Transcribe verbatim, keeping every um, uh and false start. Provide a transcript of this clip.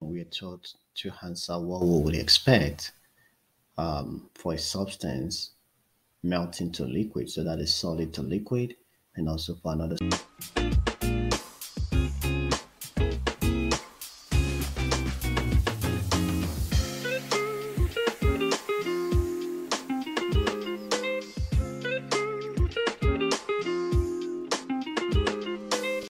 we are taught to answer what we would expect um, for a substance melting to liquid, so that is solid to liquid, and also for another